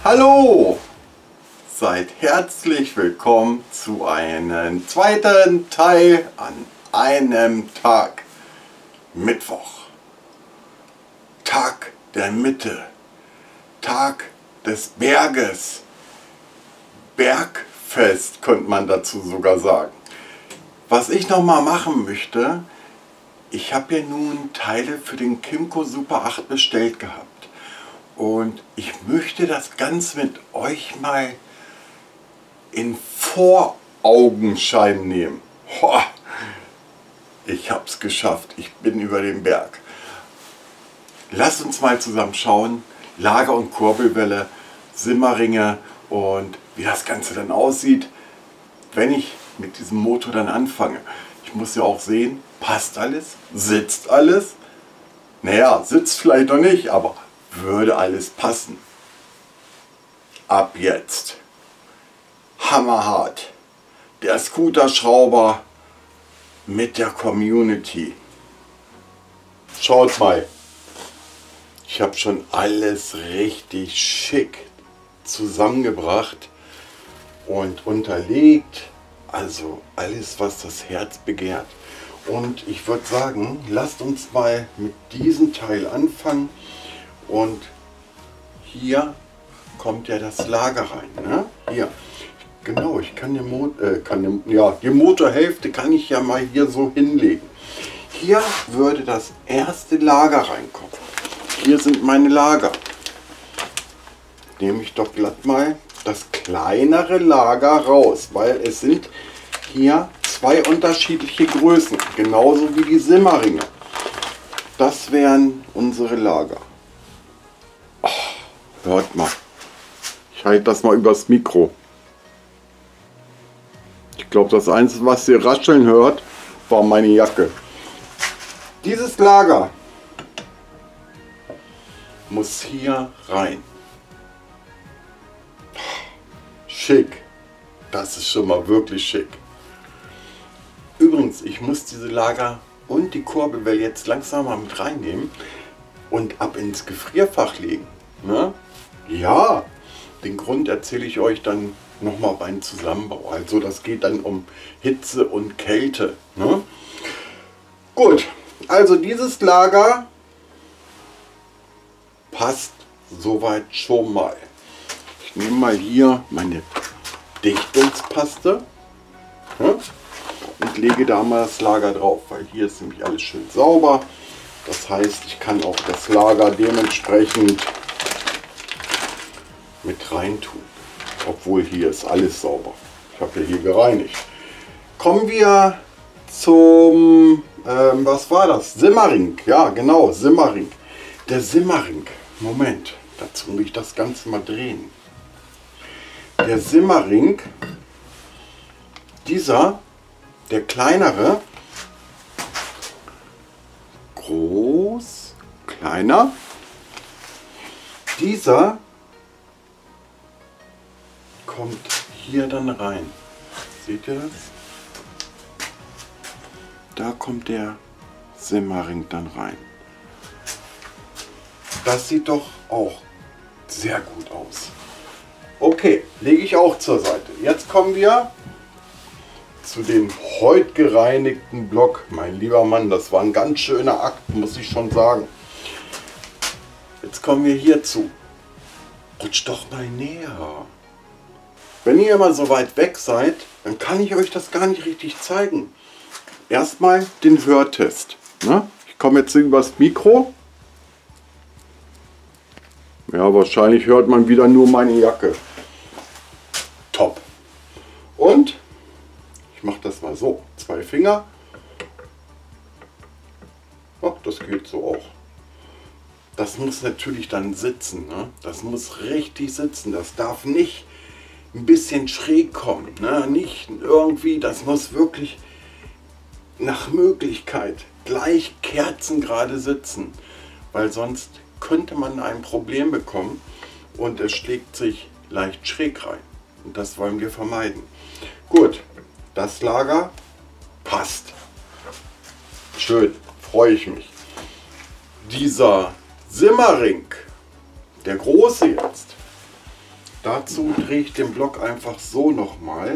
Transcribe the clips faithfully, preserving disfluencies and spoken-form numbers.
Hallo! Seid herzlich willkommen zu einem zweiten Teil an einem Tag. Mittwoch. Tag der Mitte. Tag des Berges. Bergfest könnte man dazu sogar sagen. Was ich noch mal machen möchte, ich habe ja nun Teile für den Kymco Super acht bestellt gehabt. Und ich möchte das Ganze mit euch mal in Voraugenschein nehmen. Boah, ich habe es geschafft. Ich bin über den Berg. Lasst uns mal zusammen schauen. Lager- und Kurbelwelle, Simmeringe und wie das Ganze dann aussieht, wenn ich mit diesem Motor dann anfange. Ich muss ja auch sehen, passt alles? Sitzt alles? Naja, sitzt vielleicht noch nicht, aber würde alles passen. Ab jetzt. Hammerhart. Der Scooter-Schrauber mit der Community. Schaut mal. Ich habe schon alles richtig schick zusammengebracht und unterlegt. Also alles, was das Herz begehrt. Und ich würde sagen, lasst uns mal mit diesem Teil anfangen. Und hier kommt ja das Lager rein. Ne? Hier. Genau, ich kann, den Mo äh, kann den, ja, die Motorhälfte kann ich ja mal hier so hinlegen. Hier würde das erste Lager reinkommen. Hier sind meine Lager. Nehme ich doch glatt mal das kleinere Lager raus, weil es sind hier zwei unterschiedliche Größen, genauso wie die Simmeringe. Das wären unsere Lager. Oh, hört mal. Ich halte das mal übers Mikro. Ich glaube, das Einzige, was ihr rascheln hört, war meine Jacke. Dieses Lager muss hier rein. Schick. Das ist schon mal wirklich schick. Übrigens, ich muss diese Lager und die Kurbelwelle jetzt langsam mal mit reinnehmen und ab ins Gefrierfach legen. Ne? Ja, den Grund erzähle ich euch dann nochmal beim Zusammenbau. Also das geht dann um Hitze und Kälte. Ne? Gut, also dieses Lager passt soweit schon mal. Ich nehme mal hier meine Dichtungspaste, ne? Und lege da mal das Lager drauf, weil hier ist nämlich alles schön sauber. Das heißt, ich kann auch das Lager dementsprechend mit rein tun. Obwohl hier ist alles sauber. Ich habe ja hier gereinigt. Kommen wir zum, ähm, was war das? Simmering. Ja, genau, Simmering. Der Simmering. Moment, dazu muss ich das Ganze mal drehen. Der Simmering, dieser, der kleinere, groß, kleiner, dieser kommt hier dann rein. Seht ihr das? Da kommt der Simmering dann rein. Das sieht doch auch sehr gut aus. Okay, lege ich auch zur Seite. Jetzt kommen wir zu dem heute gereinigten Block. Mein lieber Mann, das war ein ganz schöner Akt, muss ich schon sagen. Jetzt kommen wir hierzu. Rutsch doch mal näher. Wenn ihr immer so weit weg seid, dann kann ich euch das gar nicht richtig zeigen. Erstmal den Hörtest. Ne? Ich komme jetzt übers Mikro. Ja, wahrscheinlich hört man wieder nur meine Jacke. Top. Und ich mache das mal so. Zwei Finger. Oh, das geht so auch. Das muss natürlich dann sitzen. Ne? Das muss richtig sitzen. Das darf nicht ein bisschen schräg kommen. Ne? Nicht irgendwie, das muss wirklich nach Möglichkeit gleich kerzengerade sitzen. Weil sonst könnte man ein Problem bekommen und es schlägt sich leicht schräg rein. Und das wollen wir vermeiden. Gut, das Lager passt. Schön, freue ich mich. Dieser Simmering, der große jetzt, Dazu drehe ich den Block einfach so nochmal.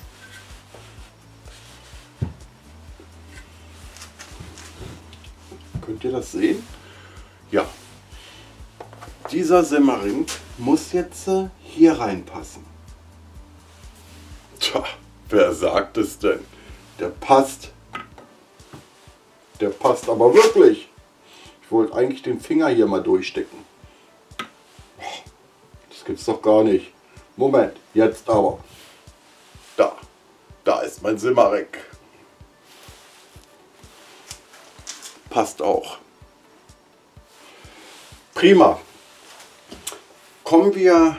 Könnt ihr das sehen? Ja. Dieser Simmering muss jetzt hier reinpassen. Tja, wer sagt es denn? Der passt. Der passt aber wirklich. Ich wollte eigentlich den Finger hier mal durchstecken. Das gibt's doch gar nicht. Moment, jetzt aber. Da. Da ist mein Simmering. Passt auch. Prima. Kommen wir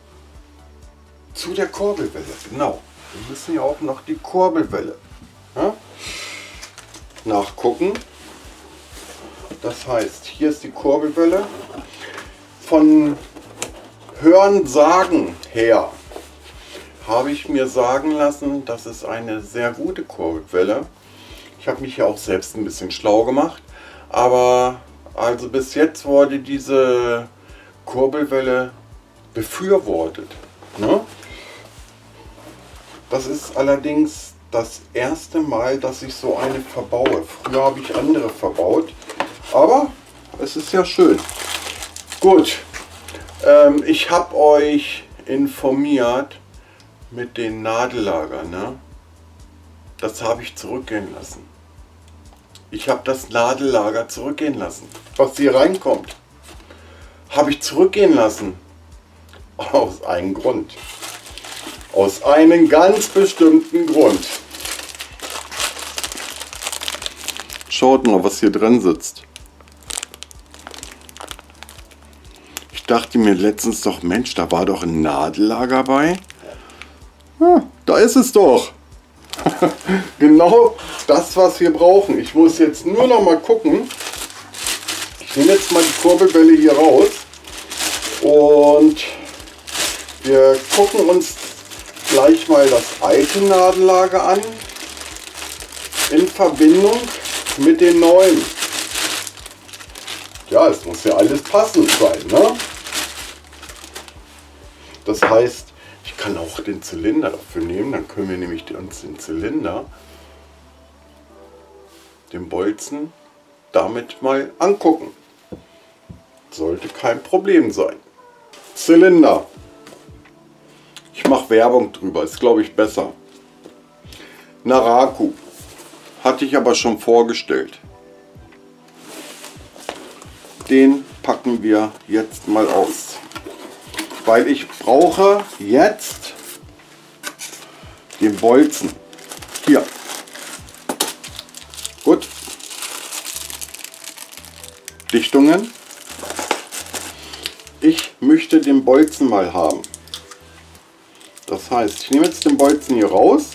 zu der Kurbelwelle. Genau. Wir müssen ja auch noch die Kurbelwelle, ja, nachgucken. Das heißt, hier ist die Kurbelwelle. Von Hören sagen her habe ich mir sagen lassen, das ist eine sehr gute Kurbelwelle. Ich habe mich ja auch selbst ein bisschen schlau gemacht, aber also bis jetzt wurde diese Kurbelwelle befürwortet, ne? Das ist allerdings das erste Mal, dass ich so eine verbaue. Früher habe ich andere verbaut, aber es ist ja schön. Gut, ähm, ich habe euch informiert mit den Nadellagern, ne? Das habe ich zurückgehen lassen. Ich habe das Nadellager zurückgehen lassen. Was hier reinkommt, habe ich zurückgehen lassen. Aus einem Grund. Aus einem ganz bestimmten Grund. Schaut mal, was hier drin sitzt. Ich dachte mir letztens doch, Mensch, da war doch ein Nadellager bei. Ja, da ist es doch. Genau das, was wir brauchen. Ich muss jetzt nur noch mal gucken. Ich nehme jetzt mal die Kurbelwelle hier raus. Und wir gucken uns gleich mal das alte Nadellager an. In Verbindung mit den neuen. Ja, es muss ja alles passend sein, ne? Das heißt, ich kann auch den Zylinder dafür nehmen. Dann können wir nämlich uns den Zylinder, den Bolzen, damit mal angucken. Sollte kein Problem sein. Zylinder. Ich mache Werbung drüber, ist glaube ich besser. Naraku. Hatte ich aber schon vorgestellt. Den packen wir jetzt mal aus. Weil ich brauche jetzt den Bolzen. Hier. Gut. Dichtungen. Ich möchte den Bolzen mal haben. Das heißt, ich nehme jetzt den Bolzen hier raus.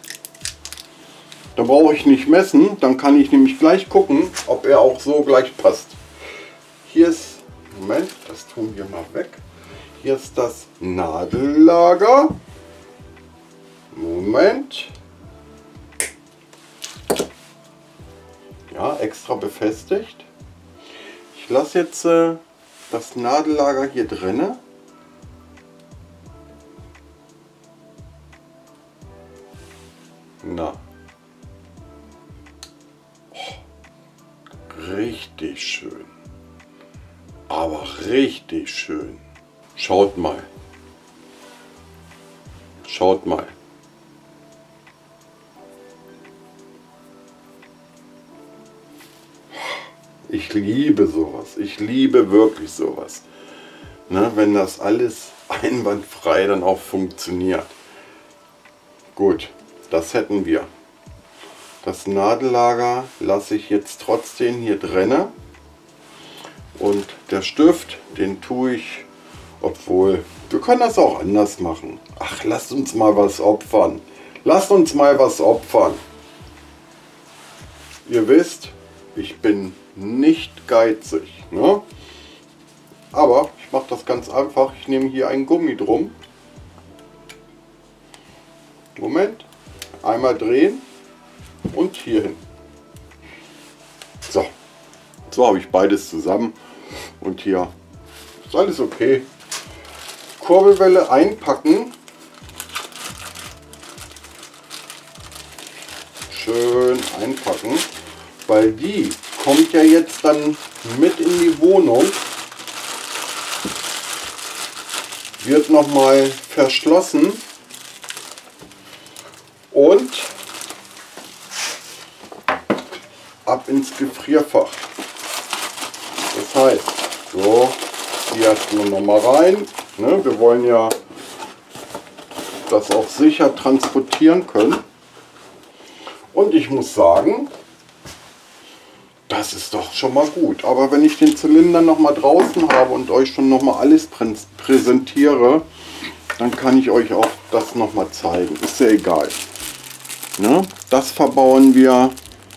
Da brauche ich nicht messen. Dann kann ich nämlich gleich gucken, ob er auch so gleich passt. Hier ist, Moment, das tun wir mal weg. Hier ist das Nadellager. Moment. Ja, extra befestigt. Ich lasse jetzt äh, das Nadellager hier drinne. Na. Oh, richtig schön. Aber richtig schön. Schaut mal. Schaut mal. Ich liebe sowas. Ich liebe wirklich sowas. Ne, wenn das alles einwandfrei dann auch funktioniert. Gut, das hätten wir. Das Nadellager lasse ich jetzt trotzdem hier drinne. Und der Stift, den tue ich, obwohl, wir können das auch anders machen. Ach, lasst uns mal was opfern. Lasst uns mal was opfern. Ihr wisst, ich bin nicht geizig, ne? Aber ich mache das ganz einfach. Ich nehme hier ein Gummi drum. Moment. Einmal drehen und hier hin. So. So habe ich beides zusammen. Und hier ist alles okay. Kurbelwelle einpacken. Schön einpacken, weil die kommt ja jetzt dann mit in die Wohnung, wird nochmal verschlossen und ab ins Gefrierfach. Das heißt, so, die erstmal nochmal rein. Ne? Wir wollen ja das auch sicher transportieren können. Und ich muss sagen, das ist doch schon mal gut. Aber wenn ich den Zylinder noch mal draußen habe und euch schon noch mal alles prä präsentiere, dann kann ich euch auch das noch mal zeigen. Ist ja egal. Ne? Das verbauen wir.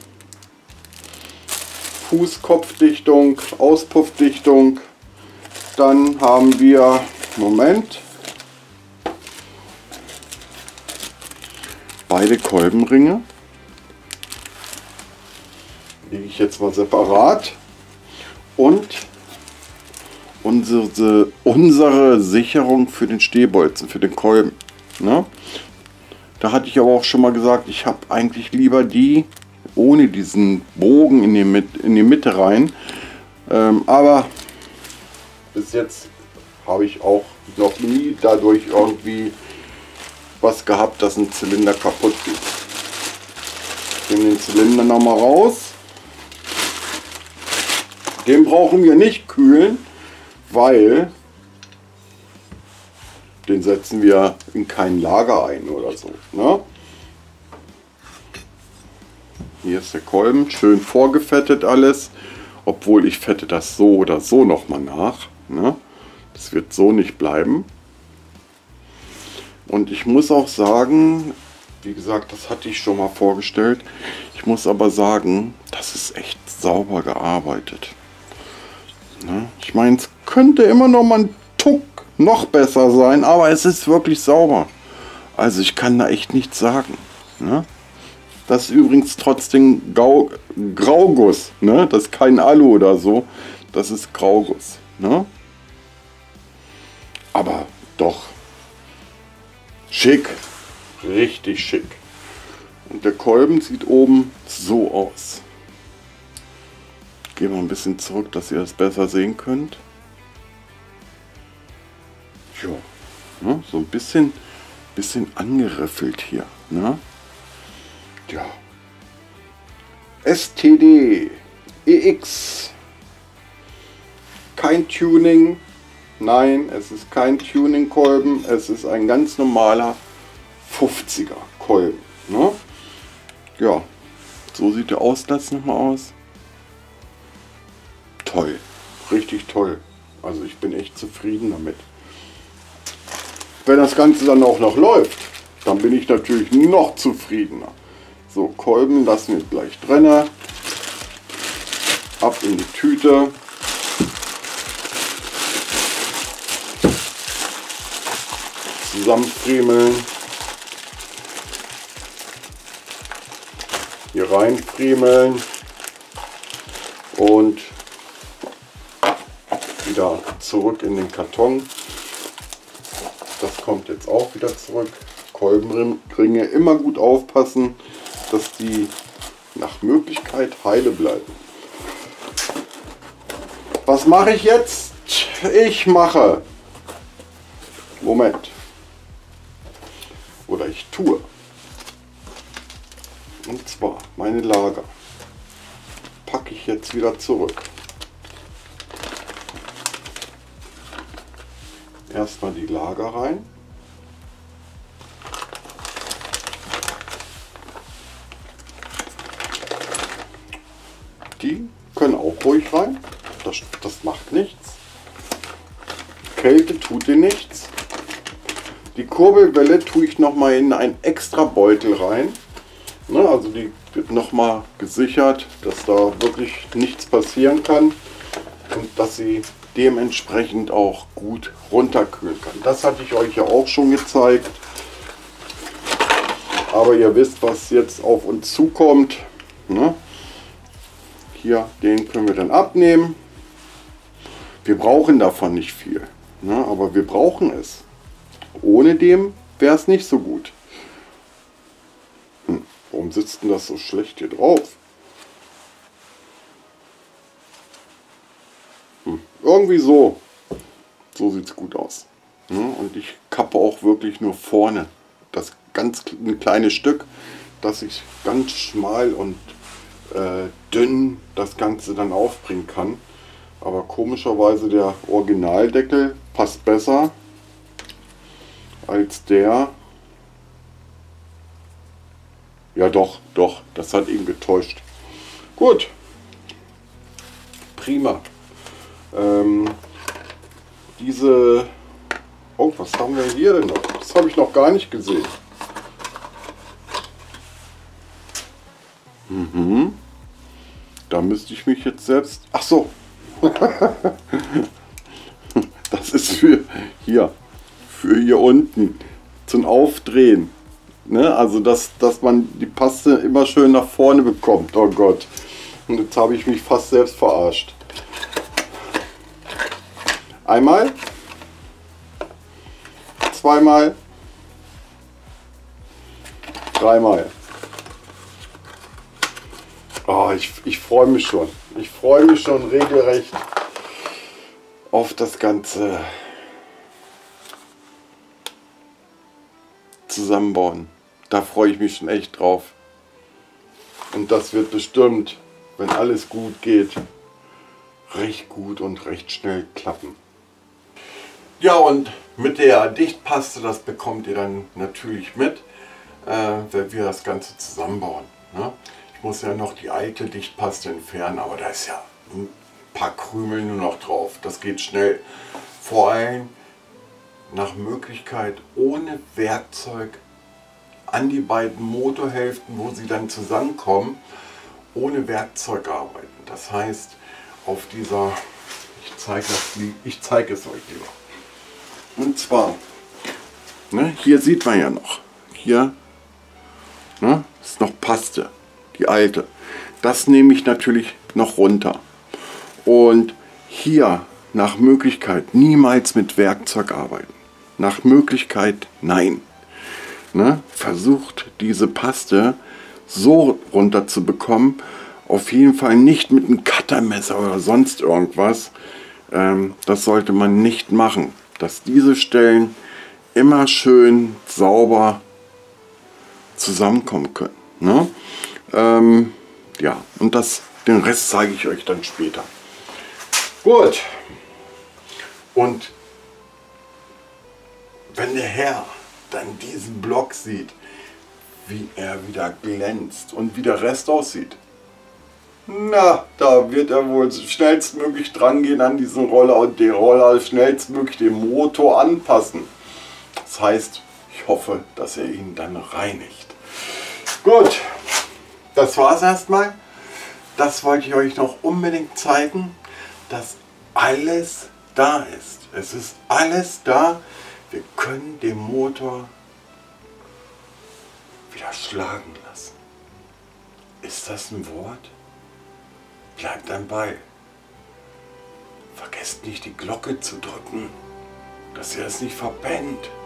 Fußkopfdichtung, Auspuffdichtung. Dann haben wir, Moment, beide Kolbenringe. Lege ich jetzt mal separat. Und unsere, unsere Sicherung für den Stehbolzen, für den Kolben. Ne? Da hatte ich aber auch schon mal gesagt, ich habe eigentlich lieber die ohne diesen Bogen in die, Mit in die Mitte rein. Ähm, aber bis jetzt habe ich auch noch nie dadurch irgendwie was gehabt, dass ein Zylinder kaputt geht. Ich nehme den Zylinder noch mal raus. Den brauchen wir nicht kühlen, weil den setzen wir in kein Lager ein oder so. Ne? Hier ist der Kolben, schön vorgefettet alles, obwohl ich fette das so oder so noch mal nach. Ne? Das wird so nicht bleiben. Und ich muss auch sagen, wie gesagt, das hatte ich schon mal vorgestellt. Ich muss aber sagen, das ist echt sauber gearbeitet. Ne? Ich meine, es könnte immer noch mal ein Tuck noch besser sein, aber es ist wirklich sauber. Also ich kann da echt nichts sagen. Ne? Das ist übrigens trotzdem Gau Grauguss. Ne? Das ist kein Alu oder so. Das ist Grauguss. Ne? Aber doch schick. Richtig schick. Und der Kolben sieht oben so aus. Gehen wir ein bisschen zurück, dass ihr das besser sehen könnt. Ja, ne? So ein bisschen, bisschen angeriffelt hier. Ne? Ja. S T D E X. Kein Tuning. Nein, es ist kein Tuning-Kolben. Es ist ein ganz normaler fünfziger Kolben. Ne? Ja, so sieht der Auslass nochmal aus. Toll, richtig toll. Also ich bin echt zufrieden damit. Wenn das Ganze dann auch noch läuft, dann bin ich natürlich noch zufriedener. So, Kolben lassen wir gleich drin. Ab in die Tüte. Zusammenfriemeln. Hier reinfriemeln. Und wieder zurück in den Karton. Das kommt jetzt auch wieder zurück. Kolbenringe immer gut aufpassen, dass die nach Möglichkeit heile bleiben. Was mache ich jetzt? Ich mache, Moment, oder ich tue, und zwar meine Lager packe ich jetzt wieder zurück. Erstmal die Lager rein. Die können auch ruhig rein. Das, das macht nichts. Kälte tut dir nichts. Die Kurbelwelle tue ich noch mal in einen extra Beutel rein. Ne, also die wird noch mal gesichert, dass da wirklich nichts passieren kann und dass sie dementsprechend auch gut runterkühlen kann. Das hatte ich euch ja auch schon gezeigt. Aber ihr wisst, was jetzt auf uns zukommt. Ne? Hier, den können wir dann abnehmen. Wir brauchen davon nicht viel. Ja, aber wir brauchen es. Ohne dem wäre es nicht so gut. Hm, warum sitzt denn das so schlecht hier drauf? Hm, irgendwie so. So sieht es gut aus. Ja, und ich kappe auch wirklich nur vorne das ganz ein kleines Stück, dass ich ganz schmal und äh, dünn das Ganze dann aufbringen kann. Aber komischerweise der Originaldeckel passt besser als der. Ja doch, doch, das hat ihn getäuscht. Gut. Prima. Ähm, diese... Oh, was haben wir hier denn noch? Das habe ich noch gar nicht gesehen. Mhm. Da müsste ich mich jetzt selbst... Ach so. Das ist für hier, für hier unten zum Aufdrehen. Ne? Also, dass, dass man die Paste immer schön nach vorne bekommt. Oh Gott. Und jetzt habe ich mich fast selbst verarscht. Einmal. Zweimal. Dreimal. Oh, ich, ich freue mich schon. Ich freue mich schon regelrecht auf das Ganze zusammenbauen. Da freue ich mich schon echt drauf. Und das wird bestimmt, wenn alles gut geht, recht gut und recht schnell klappen. Ja, und mit der Dichtpaste, das bekommt ihr dann natürlich mit, äh, wenn wir das Ganze zusammenbauen. Ne? Ich muss ja noch die alte Dichtpaste entfernen, aber da ist ja ein paar Krümel nur noch drauf. Das geht schnell. Vor allem nach Möglichkeit ohne Werkzeug an die beiden Motorhälften, wo sie dann zusammenkommen, ohne Werkzeug arbeiten. Das heißt, auf dieser, ich zeige ich zeige es euch lieber. Und zwar, ne, hier sieht man ja noch, hier ne, ist noch Paste, die alte. Das nehme ich natürlich noch runter. Und hier nach Möglichkeit niemals mit Werkzeug arbeiten. Nach Möglichkeit nein. Ne, versucht diese Paste so runter zu bekommen. Auf jeden Fall nicht mit einem Cuttermesser oder sonst irgendwas. Ähm, das sollte man nicht machen. Dass diese Stellen immer schön sauber zusammenkommen können. Ne? Ähm, ja, und das, den Rest zeige ich euch dann später. Gut. Und wenn der Herr dann diesen Block sieht, wie er wieder glänzt und wie der Rest aussieht, na, da wird er wohl schnellstmöglich dran gehen an diesen Roller und den Roller schnellstmöglich den Motor anpassen. Das heißt, ich hoffe, dass er ihn dann reinigt. Gut, das war's erstmal. Das wollte ich euch noch unbedingt zeigen, dass alles da ist. Es ist alles da. Wir können den Motor wieder schlagen lassen. Ist das ein Wort? Bleibt am Ball. Vergesst nicht die Glocke zu drücken, dass ihr es nicht verpennt.